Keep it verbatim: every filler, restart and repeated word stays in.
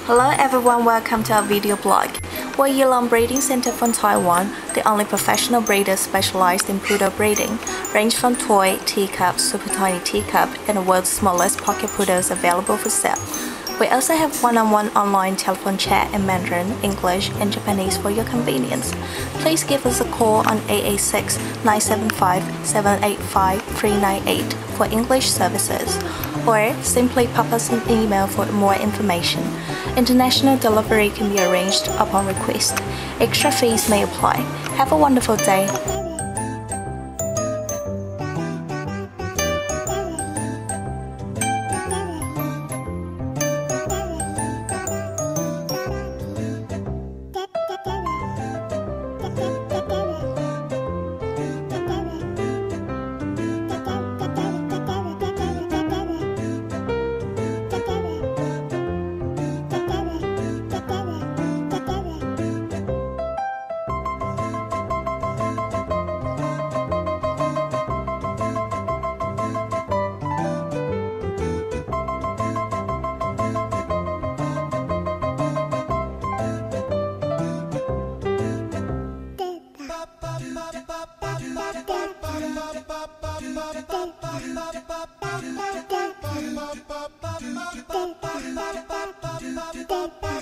Hello everyone, welcome to our video blog. We're Yilong Breeding Center from Taiwan, the only professional breeder specialized in poodle breeding, range from toy, teacup, super tiny teacup, and the world's smallest pocket poodles available for sale. We also have one-on-one online telephone chat in Mandarin, English, and Japanese for your convenience. Please give us a call on eight eight six, nine seven five, seven eight five, three nine eight for English services, or simply pop us an email for more information. International delivery can be arranged upon request. Extra fees may apply. Have a wonderful day. Bye.